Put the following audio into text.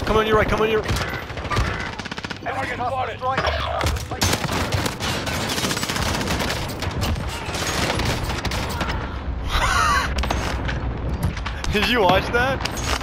Come on your right, come on your... Target spotted. Did you watch that?